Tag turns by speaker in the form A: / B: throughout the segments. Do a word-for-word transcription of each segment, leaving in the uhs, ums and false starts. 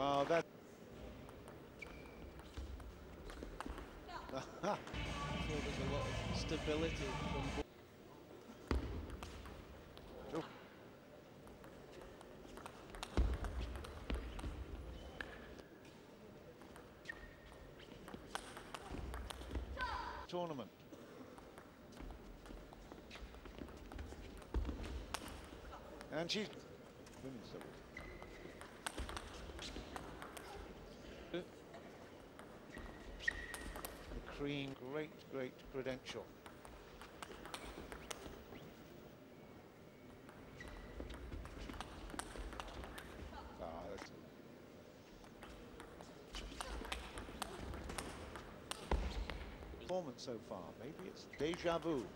A: Wow, that.
B: I feel there's a lot of stability from both.
A: Tournament. And she's women's doubles. The cream, great, great credential. Ah, that's it. Performance so far. Maybe it's deja vu.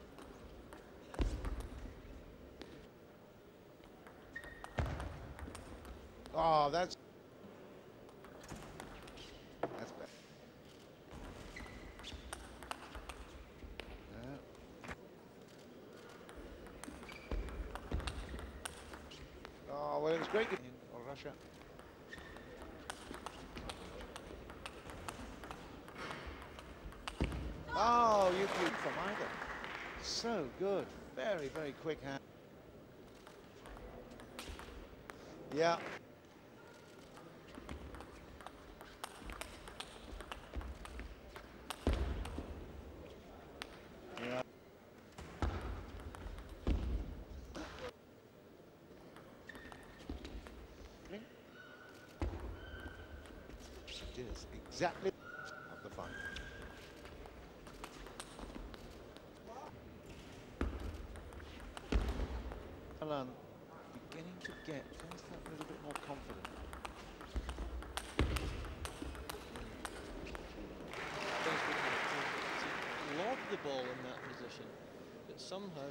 A: Oh, that's that's bad. Yeah. Oh, well, it was great in Russia. Oh, you viewed from either. So good. Very, very quick hand. Yeah. Yeah. It is exactly of the final. Alan beginning to get just that little bit more confident.
B: To lob the ball in that position, but somehow.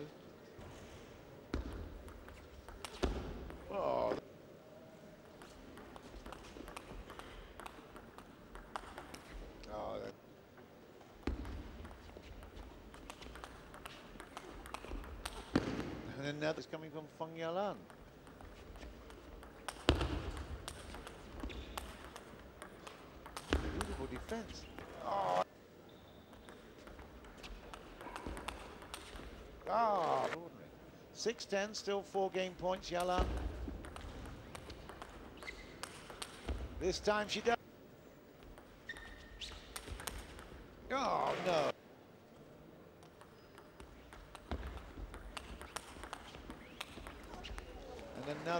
A: Oh. Oh, that. And then that is coming from Feng Yalan. Beautiful defense. Oh. Ah, ordinary. six ten, still four game points, Yalan. This time she does. Oh, no. And another.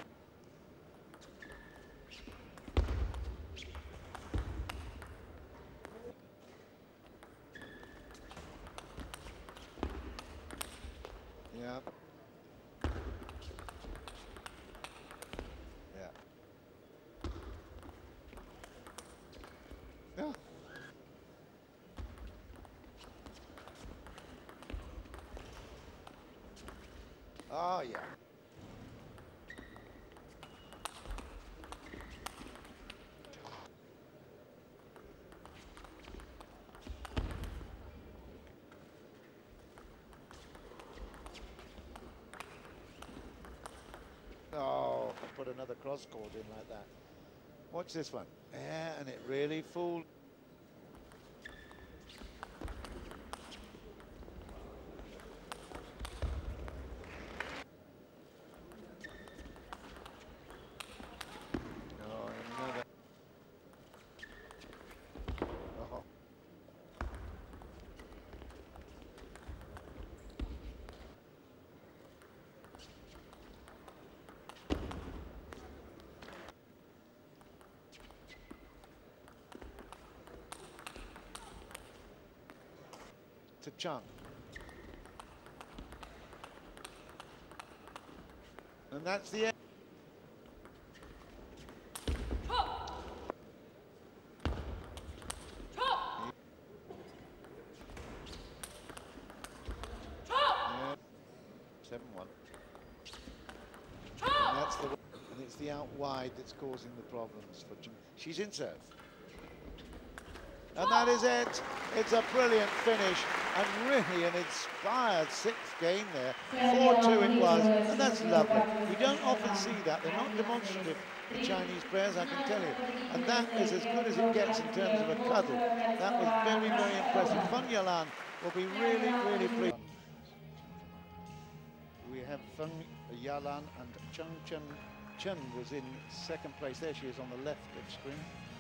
A: Yeah. Yeah. Yeah. Oh, yeah. Oh, put another cross court in like that. Watch this one. Yeah, and it really fooled. Oh, another. Oh. To Chung. And that's the end. seven one. And that's the and it's the out wide that's causing the problems for Chung. She's in serve. And that is it. It's a brilliant finish. and really an inspired sixth game there. four two it was, and that's lovely. We don't often see that. They're not demonstrative, the Chinese players, I can tell you. And that is as good as it gets in terms of a cuddle. That was very, very impressive. Feng Yalan will be really, really pleased. We have Feng Yalan and Chung Chen Chen was in second place. There she is on the left of screen.